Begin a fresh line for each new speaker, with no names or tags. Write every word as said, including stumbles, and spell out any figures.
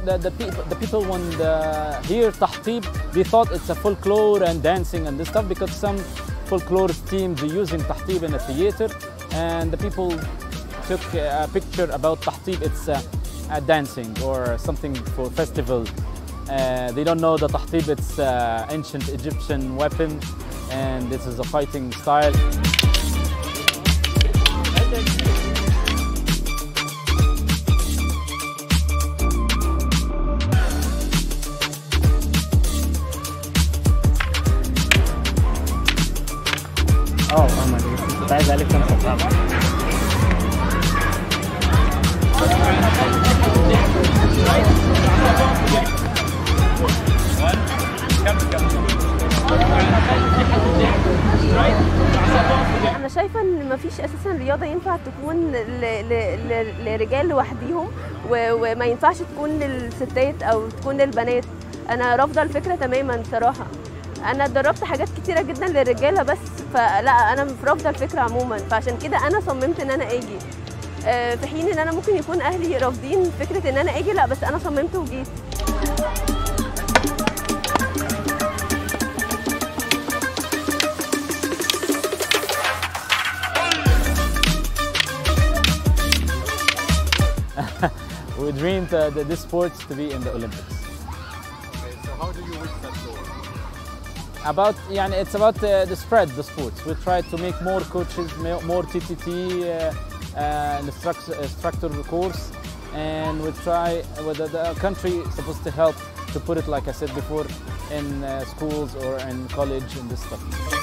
the, the, people, the people when the, hear Tahtib, they thought it's a folklore and dancing and this stuff, because some folklore teams are using Tahtib in a theater, and the people took a picture about Tahtib, it's a, a dancing or something for festival. Uh, they don't know that Tahtib, it's an ancient Egyptian weapon, and this is a fighting style.
اه فاهمك، كنت عايز عليك انا فاهمك.
انا شايفه ان مفيش اساسا رياضه ينفع تكون لرجال لوحديهم وما ينفعش تكون للستات او تكون للبنات. انا رافضه الفكره تماما صراحه. انا اتدربت حاجات كتيره جدا للرجاله بس، فلا انا رافضه الفكره عموما، فعشان كده انا صممت ان انا اجي، في حين ان انا ممكن يكون اهلي رافضين فكره ان انا اجي، لا بس انا صممت وجيت.
We dreamed uh, the, this sport to be in the Olympics.
Okay, so how do you wish that goal?
About, يعني, it's about uh, the spread the sports. We try to make more coaches, more T T T uh, uh, instructor, instructor course, and we try, well, the, the country is supposed to help to put it, like I said before, in uh, schools or in college and this stuff.